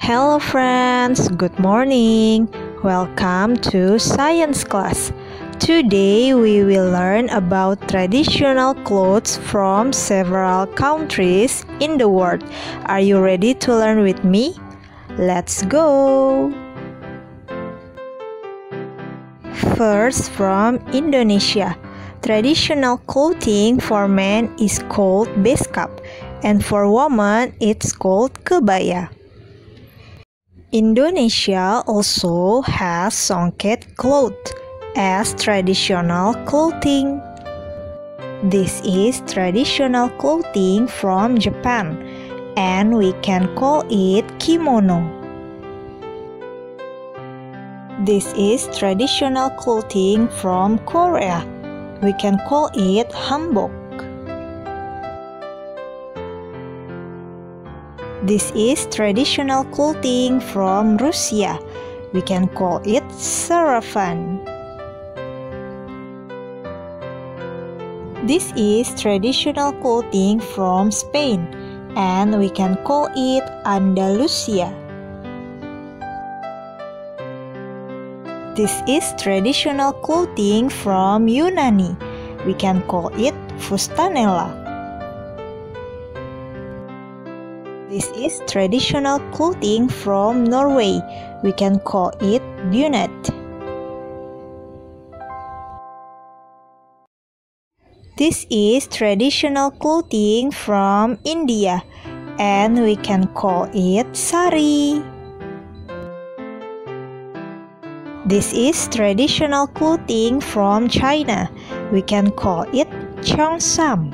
Hello friends, good morning. Welcome to science class. Today we will learn about traditional clothes from several countries in the world. Are you ready to learn with me? Let's go. First, from Indonesia. Traditional clothing for men is called beskap, and for women it's called kebaya. Indonesia also has songket cloth as traditional clothing. This is traditional clothing from Japan, and we can call it kimono. This is traditional clothing from Korea. We can call it hanbok. This is traditional clothing from Russia. We can call it sarafan. This is traditional clothing from Spain, and we can call it Andalusia. This is traditional clothing from Yunani. We can call it fustanella. This is traditional clothing from Norway. We can call it bunad. This is traditional clothing from India, and we can call it sari. This is traditional clothing from China. We can call it cheongsam.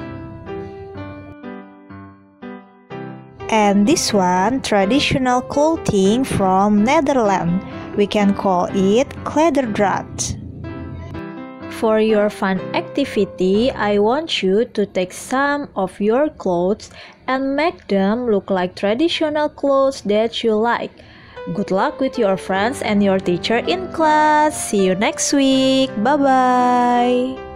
And this one, traditional clothing from Netherlands. We can call it klederdracht. For your fun activity, I want you to take some of your clothes and make them look like traditional clothes that you like. Good luck with your friends and your teacher in class. See you next week. Bye-bye.